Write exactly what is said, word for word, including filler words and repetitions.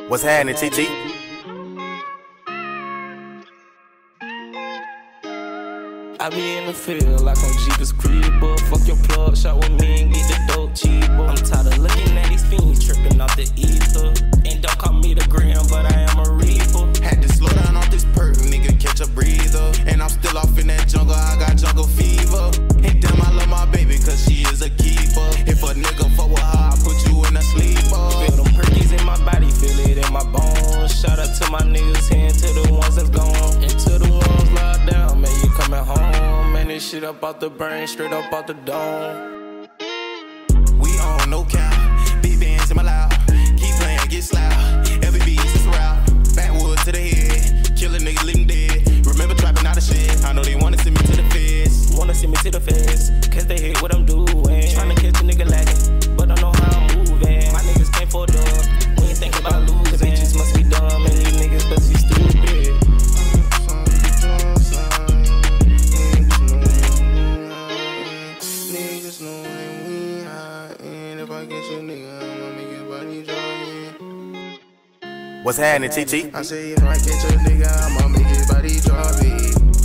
What's happening, T T? I be in the field like I'm Jeepers Creeper. Fuck your plug, shot with me and get the dope cheaper. I'm tired of looking at these fiends tripping off the ether. And don't call me the gram, but I am a reaper. Had to slow down off this perk, nigga, catch a breather. And I'm still off in that jungle, I got jungle fever. And damn, I love my baby, cause she is a keeper. If a nigga fuck with her, I put you in a sleeper. Feel them perkies in my body, feel it in my bones. Shout out to my niggas here and to the ones that's gone. And to the ones locked down, man, you coming home. Man, this shit up out the brain, straight up out the dome. We on no count, big bands in my loud. Keep playing, get loud. Every beat is a route. Backwood to the head, kill a nigga, leave him dead. Remember trapping out of shit, I know they wanna send me to the feds. Wanna send me to the feds, cause they hate what I'm doing. Tryna catch a nigga lagging, but I know how I'm moving. My niggas came for a dub, we ain't think about losing. Cause bitches must be dumb, and these niggas must be stupid. Niggas know that we high, and if I get your nigga, I'ma make his body drop. What's happening, T T? I say if I catch a nigga, I'ma make his body drop it.